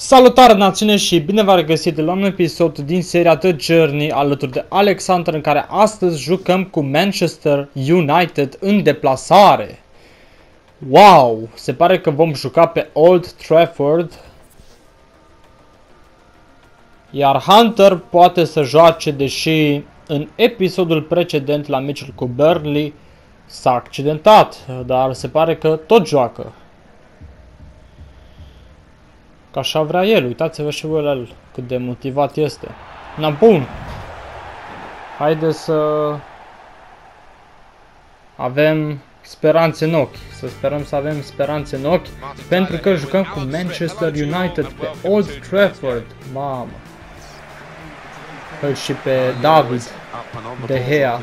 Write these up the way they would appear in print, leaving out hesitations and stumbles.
Salutare națiune și bine v-am regăsit la un episod din seria The Journey alături de Alex Hunter, în care astăzi jucăm cu Manchester United în deplasare. Wow! Se pare că vom juca pe Old Trafford. Iar Hunter poate să joace, deși în episodul precedent la meciul cu Burnley s-a accidentat, dar se pare că tot joacă. Că așa vrea el, uitați-vă și voi la el, cât de motivat este. Na, bun. Haide să avem speranțe în ochi. Să sperăm să avem speranțe în ochi, pentru că jucăm cu Manchester United pe Old Trafford. Mamă. Îl și pe David De Gea,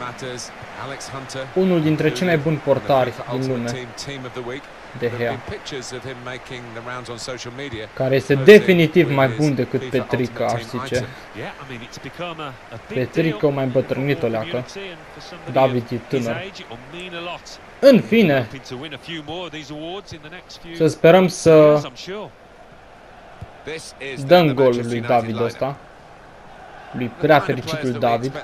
unul dintre cei mai buni portari din lume. De Gea, care este definitiv mai bun decât Petrica, aș zice. Petrica o mai îmbătrânit o leacă. David e tânăr. În fine, să sperăm să dăm golul lui David ăsta. Lui prea fericitul David.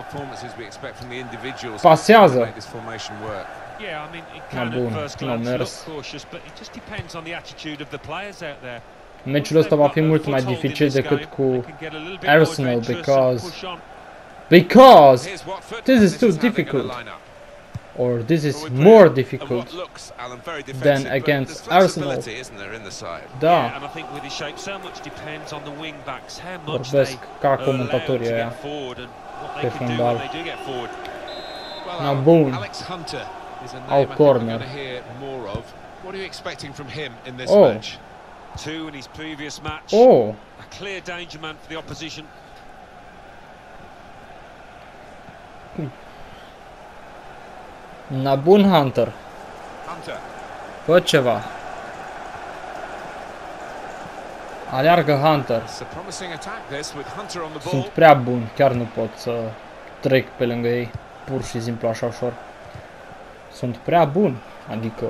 Pasează. Na, bun, nu a mers. Meciul ăsta va fi mult mai dificil decât cu Arsenal, because this is too difficult, or this is more difficult than against Arsenal. Da, vorbesc ca comentatorii ăia pe fundal. Na, bun. Au corner. Oh. Oh. Na, bun, Hunter. Fă ceva. Aleargă, Hunter. Sunt prea bun, chiar nu pot să trec pe lângă ei, pur și simplu așa ușor. Sunt prea bun, adică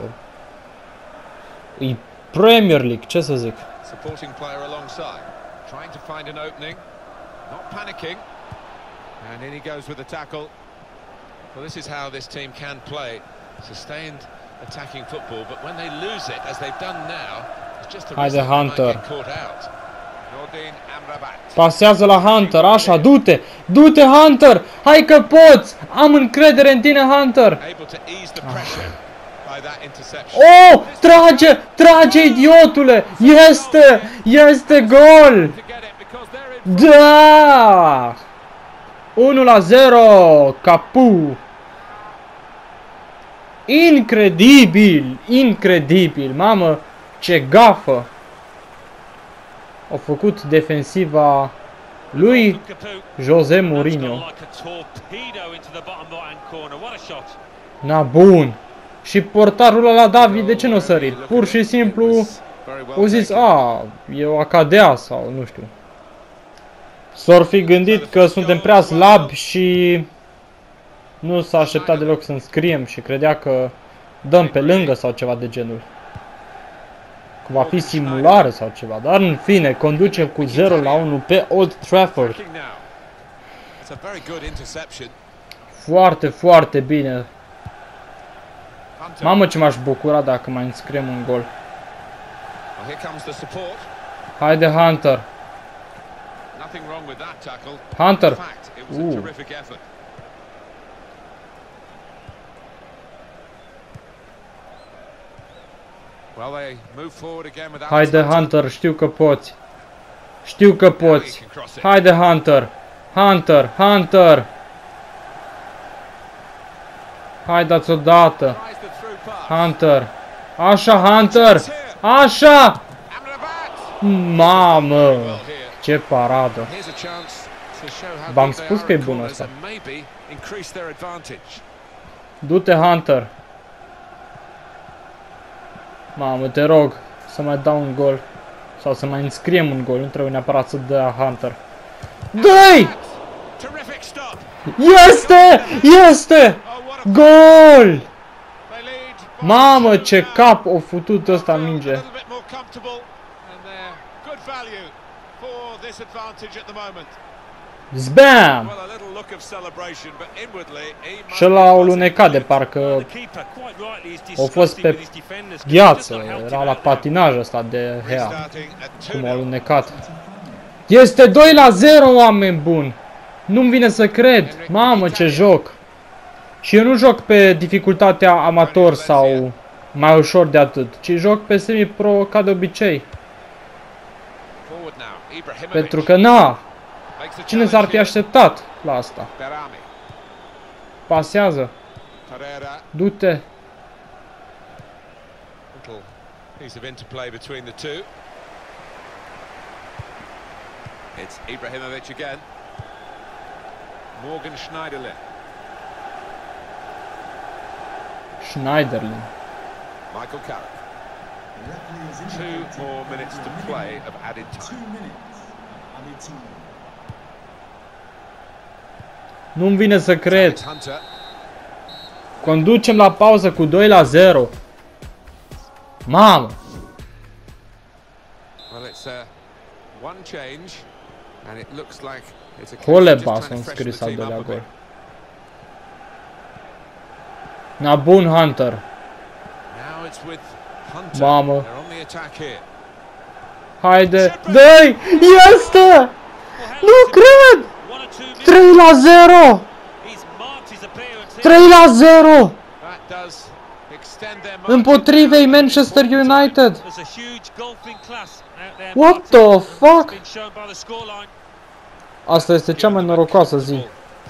e Premier League, ce să zic. Haide, Hunter. Pasează la Hunter, așa, du-te! Du-te, Hunter! Hai că poți! Am încredere în tine, Hunter! Oh! Trage! Trage, idiotule! Este! Este gol! Da! 1-0! Capu! Incredibil! Incredibil! Mamă, ce gafă! Au făcut defensiva lui Jose Mourinho. Na, bun. Și portarul ăla David, de ce nu a sărit? Pur și simplu au zis, a, e o acadea sau nu știu. S-or fi gândit că suntem prea slabi și nu s-a așteptat deloc să înscriem și credea că dăm pe lângă sau ceva de genul. Că va fi simulare sau ceva, dar în fine, conducem cu 0-1 pe Old Trafford. Foarte, foarte bine. Mamă, ce m-aș bucura dacă mai înscriem un gol. Haide, Hunter. Hunter. Haide, Hunter, știu că poți. Știu că poți. Haide, Hunter. Hunter, Hunter. Haideți odată. Hunter. Așa, Hunter. Așa. Mamă. Ce paradă. V-am spus că e bun ăsta. Du-te, Hunter. Mamă, te rog să mai dau un gol. Sau să mai înscriem un gol. Nu trebuie neapărat să dea Hunter. Dă-i! Este! Este! Gol! Mamă, ce cap o futut ăsta minge. Zbam! Și l-au lunecat de parcă au fost pe gheață, era la patinaj ăsta de Hea, cum au lunecat. Este 2-0, oameni buni! Nu-mi vine să cred, mamă ce joc! Și eu nu joc pe dificultatea amator sau mai ușor de atât, ci joc pe semi-pro ca de obicei. Pentru că na! Cine s-ar fi așteptat la asta? Pasează. Du-te. It's Ibrahimovic again. Morgan Schneiderlin. Schneiderlin. Michael Carrick. 2 more minutes to play of added time. Nu-mi vine să cred. Conducem la pauză cu 2-0. Mamă! Well, it's one change and it looks like it's a Holeba s-a înscris al doilea gol. Na bun, Hunter. Mamă. Haide. Dă-i! Este! Nu cred! 3-0! 3-0! Împotrivei Manchester United! What the fuck? Asta este cea mai norocoasă zi.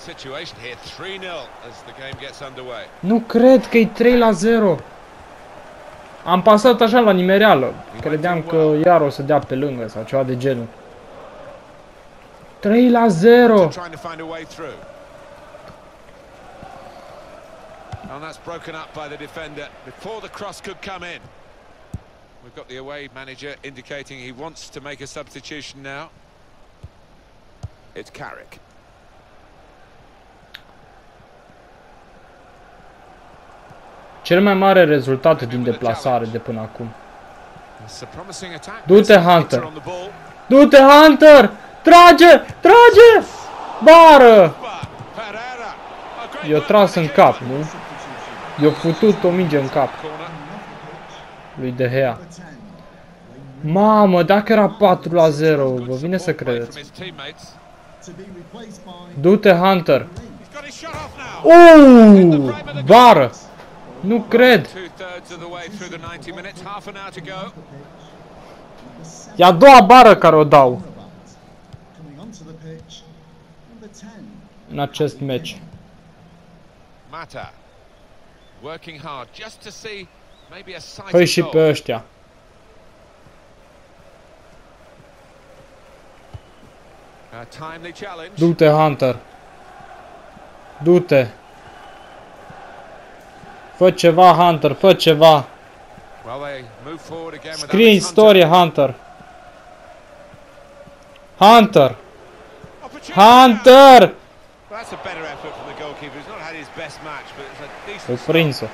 Nu cred că e 3-0. Am pasat așa la nimereală. Credeam că iar o să dea pe lângă sau ceva de genul. 3-0. And that's broken up by the defender before the cross could come in. We've got the away manager indicating he wants to make a substitution now. It's Carrick. Cel mai mare rezultat din deplasare de până acum. Du-te, Hunter! Du-te, Hunter! Trage! Trage! Bară! I-a tras în cap, nu? I-a putut o minge în cap. Lui De Gea. Mamă, dacă era 4-0, vă vine să credeți. Du-te, Hunter! Bară! Nu cred! E a doua bară care o dau în acest meci. Păi și pe ăștia. Du-te, Hunter. Du-te. Fă ceva, Hunter, fă ceva. Scrie istorie, Hunter. Hunter! Hunter! O prins-o.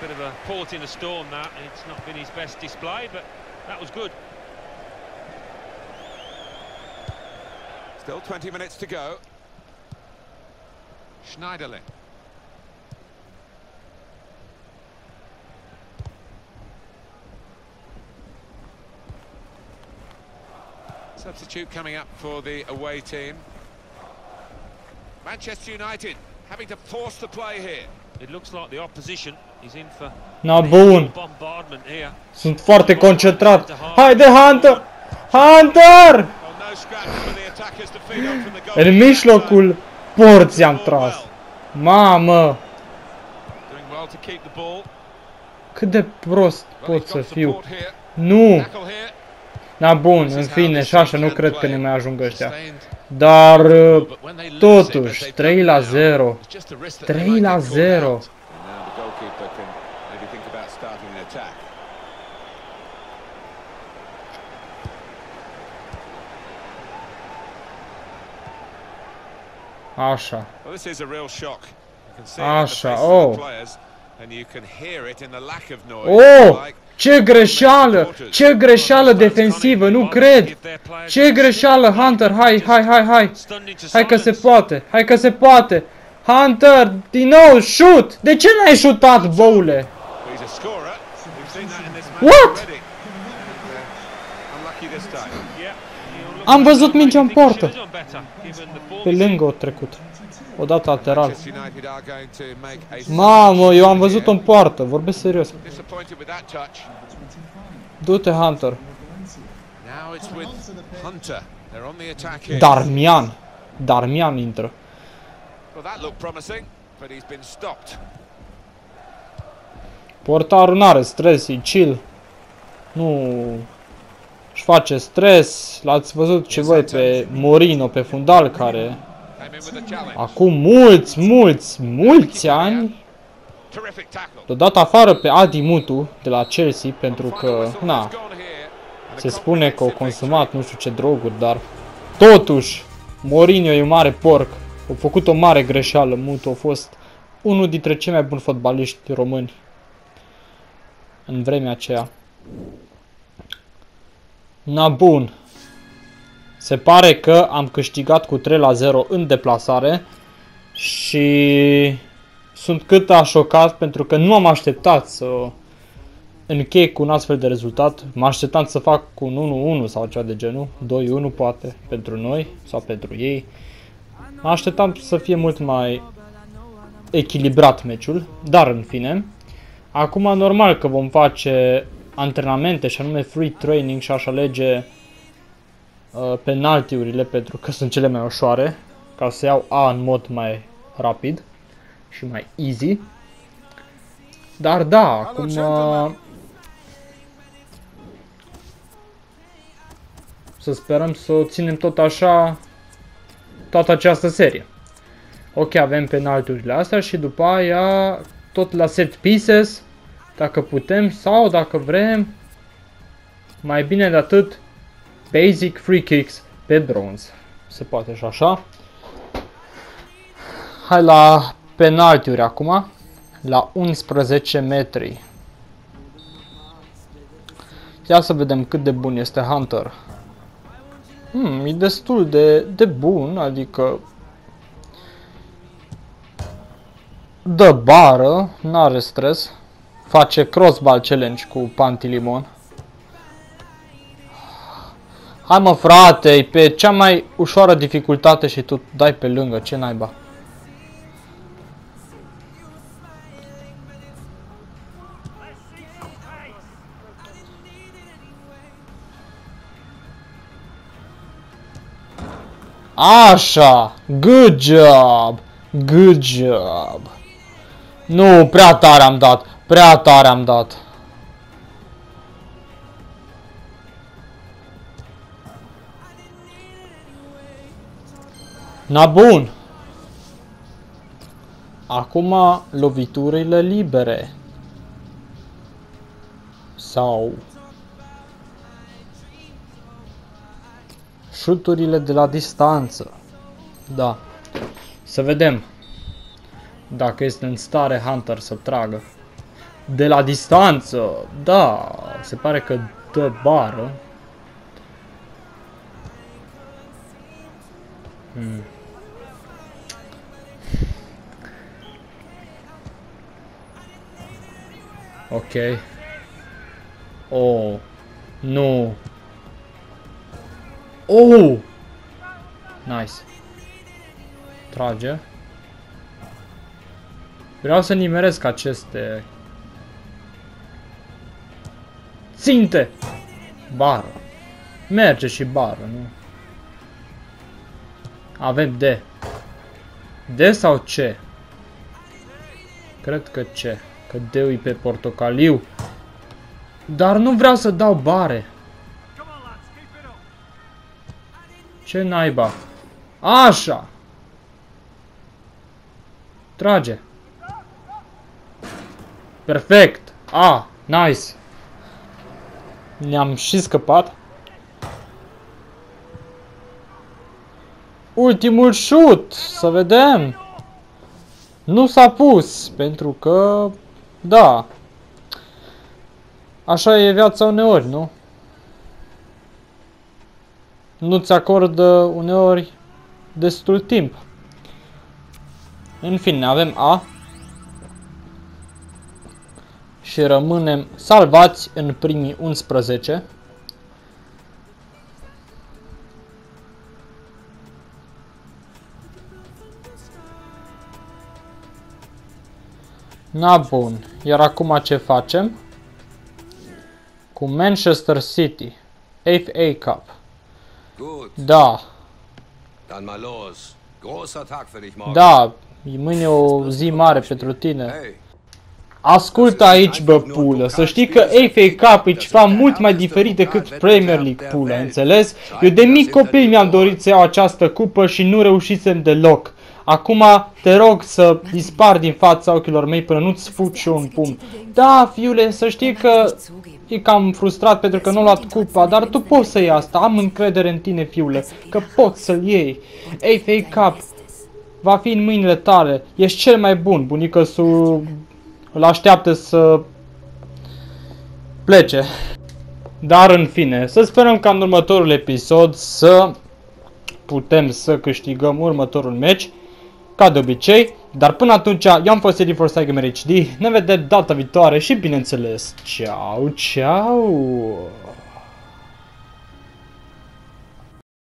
Still 20 minutes to go. Schneiderlin. Substitute coming up for the away team. Manchester United having to force the play here. It looks like the opposition is in for bombardment here. Sunt foarte concentrat. Haide, Hunter! Hunter! În mijlocul porții am tras. Mamă! Cât de prost pot să fiu. Nu! Na bun, în fine, și așa nu cred că ne mai ajung ăștia. Dar, totuși, 3-0. 3-0. Așa. Așa, oh! Oh! Ce greșeală! Ce greșeală defensivă, nu cred! Ce greșeală, Hunter! Hai! Hai că se poate! Hai că se poate! Hunter! Din nou, shoot! De ce n-ai șutat, boule? What? Am văzut mingea în poartă. Pe lângă o trecut. O dat lateral. Mamă, eu am văzut-o în poartă. Vorbesc serios. Du-te, Hunter. Darmian intră. Portarul n-are stres, e chill. Nu își face stres. L-ați văzut și voi pe Mourinho, pe fundal, care acum mulți ani l-a dat afară pe Adi Mutu de la Chelsea pentru că, na, se spune că au consumat nu știu ce droguri, dar totuși Mourinho e un mare porc. A făcut o mare greșeală. Mutu a fost unul dintre cei mai buni fotbaliști români în vremea aceea. Na, bun. Se pare că am câștigat cu 3-0 în deplasare și sunt cât a șocat pentru că nu am așteptat să închei cu un astfel de rezultat. Mă așteptam să fac cu un 1-1 sau ceva de genul, 2-1 poate pentru noi sau pentru ei. Mă așteptam să fie mult mai echilibrat meciul, dar în fine. Acum normal că vom face antrenamente și anume free training și aș alege penaltiurile pentru că sunt cele mai ușoare, ca să iau A în mod mai rapid și mai easy. Dar da, acum să sperăm să o ținem tot așa toată această serie. Ok, avem penaltiurile astea și după aia tot la set pieces, dacă putem sau dacă vrem, mai bine de atât, basic free kicks pe bronz. Se poate și așa. Hai la penaltiuri acum, la 11 metri. Ia să vedem cât de bun este Hunter. E destul de bun, adică dă bară, n-are stres. Face crossball challenge cu Pantilimon. Hai mă frate, e pe cea mai ușoară dificultate și tu dai pe lângă, ce naiba. Așa, good job, good job. Nu, prea tare am dat, prea tare am dat. Na bun. Acum loviturile libere. Sau șuturile de la distanță. Da. Să vedem dacă este în stare Hunter să tragă. De la distanță. Da. Se pare că dă bară. Ok. Oh. Nu. Oh! Nice. Trage. Vreau să nimeresc aceste ținte. Bară. Merge și bară, nu? Avem D. D sau C? Cred că C. Că D-ul pe portocaliu. Dar nu vreau să dau bare. Ce naiba? Așa. Trage. Perfect. A, nice. Ne-am și scăpat. Ultimul shoot. Să vedem. Nu s-a pus. Pentru că... Da. Așa e viața uneori, nu? Nu-ți acordă uneori destul timp. În fine, avem A. Și rămânem salvați în primii 11. Na bun. Iar acum ce facem? Cu Manchester City. FA Cup. Da. Da, mâine e o zi mare pentru tine. Ascultă aici, bă, pulă, să știi că FA Cup e ceva mult mai diferit decât Premier League, pulă, înțeles? Eu de mic copil mi-am dorit să iau această cupă și nu reușisem deloc. Acum te rog să dispar din fața ochilor mei până nu-ți fut și eu un pumn. Da, fiule, să știi că e cam frustrat pentru că nu a luat cupa, dar tu poți să iei asta, am încredere în tine, fiule, că poți să-l iei. FA Cup va fi în mâinile tale, ești cel mai bun, bunicăsul îl așteaptă să plece. Dar în fine, să sperăm ca în următorul episod să putem să câștigăm următorul meci, ca de obicei. Dar până atunci, eu am fost Eddie for Gamer HD, ne vedem data viitoare și bineînțeles, ciao, ciao!